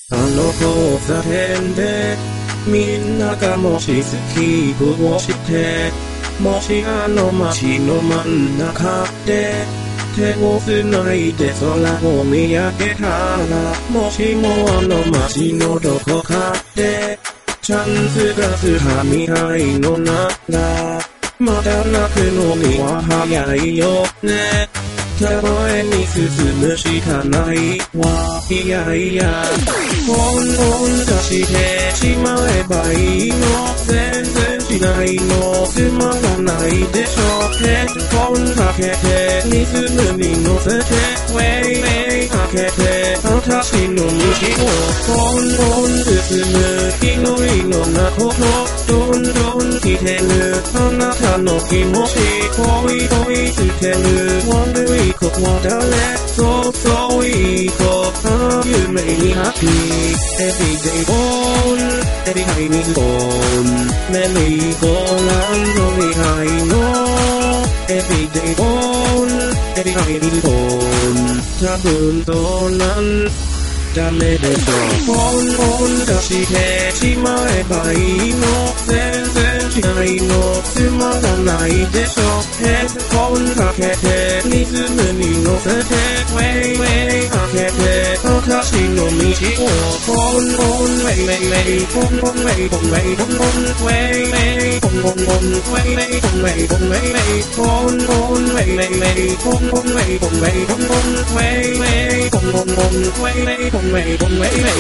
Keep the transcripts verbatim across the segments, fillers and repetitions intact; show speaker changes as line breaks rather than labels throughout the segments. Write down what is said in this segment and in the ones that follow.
あの交差点でみんながもしスキープをしてもしあの街の真ん中で手をつないで空を見上げたらもしもあの街のどこかでチャンスがつかみたいのならまだ泣くのには早いよね前に進むしかないわいやいやポンポン出してしまえばいいの全然しないのつまらないでしょヘッドホンかけてリズムに乗せてウェイウェイかけて私の道をポンポン進む気のいいのなことどんどん来てるあなたの気持ち恋恋してる悪い子は誰そうそういい子ああ夢にハッピー Everyday born Every time is born メリーゴーランドみたいの Everyday born Every time is born 多分そうなんダメでしょポンポン出してしまえばいいの全然しないのつまらないでしょヘッドホンかけてリズムに乗せてウェイウェイかけて私の道をポンポンウェイウェイウェイポンポンウェイポンウェイポンポンウェイウェイポンポンポンウェイウェイポンウェイポンウェイウェイポンポンウェイウェイウェイポンポンウェイポンウェイポンポンウェイウェイポンポンポンウェイウェイポンウェイポンウェイウェイ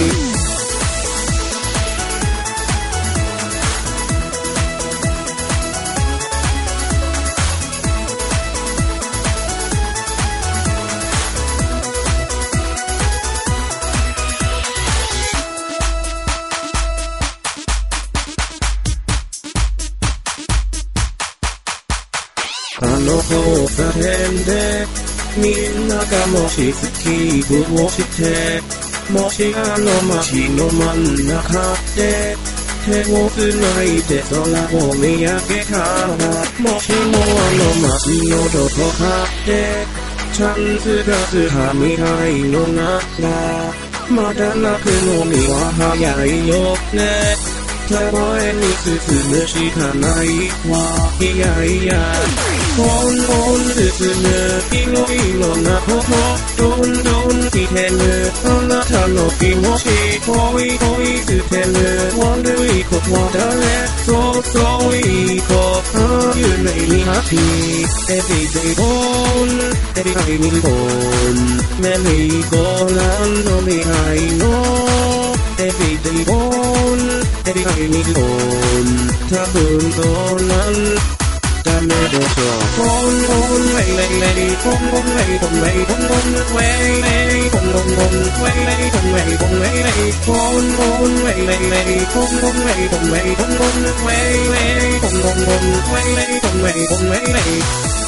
あの交差点でみんながもしスキープをしてもしあの街の真ん中で手をつないで空を見上げたらもしもあの街のどこかでチャンスがつかみたいのならまだ泣くのには早いよね前に進むしかないわいやいやポンポン進むいろいろなことどんどん来てるあなたの気持ち恋恋してる悪い子は誰そうそういい子ああ夢にハッピー Everyday born Every time is born メリーゴーランドみたいの Everyday born Every time is born 多分そうなんダメでしょポンポンウェイウェイウェイポンポンウェイポンウェイポンポンウェイウェイポンポンポンウェイウェイポンウェイポンウェイウェイポンポンウェイウェイウェイポンポンウェイポンウェイポンポンウェイウェイポンポンポンウェイウェイポンウェイポンウェイウェイ